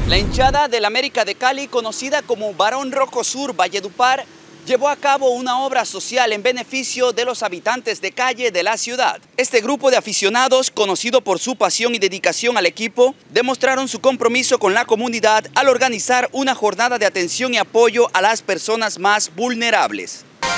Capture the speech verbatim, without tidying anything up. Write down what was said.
La hinchada del América de Cali, conocida como Barón Rojo Sur Valledupar, llevó a cabo una obra social en beneficio de los habitantes de calle de la ciudad. Este grupo de aficionados, conocido por su pasión y dedicación al equipo, demostraron su compromiso con la comunidad al organizar una jornada de atención y apoyo a las personas más vulnerables.